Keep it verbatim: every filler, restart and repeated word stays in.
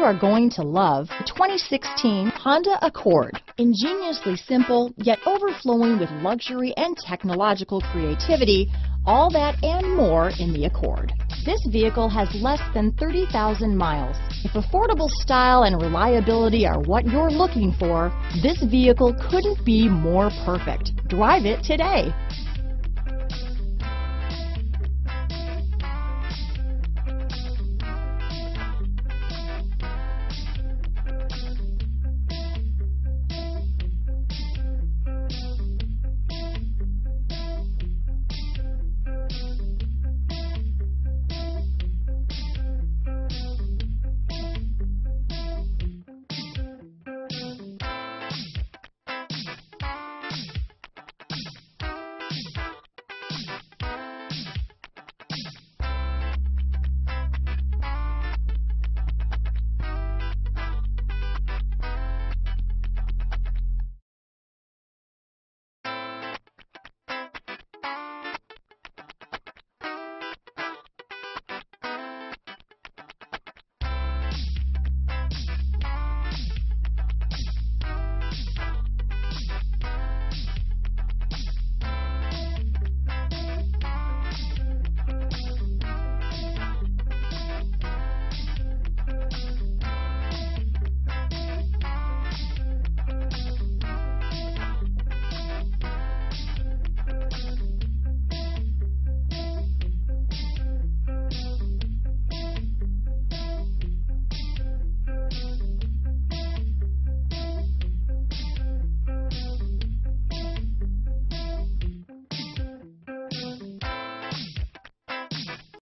are going to love the twenty sixteen Honda Accord. Ingeniously simple, yet overflowing with luxury and technological creativity, all that and more in the Accord. This vehicle has less than thirty thousand miles. If affordable style and reliability are what you're looking for, this vehicle couldn't be more perfect. Drive it today.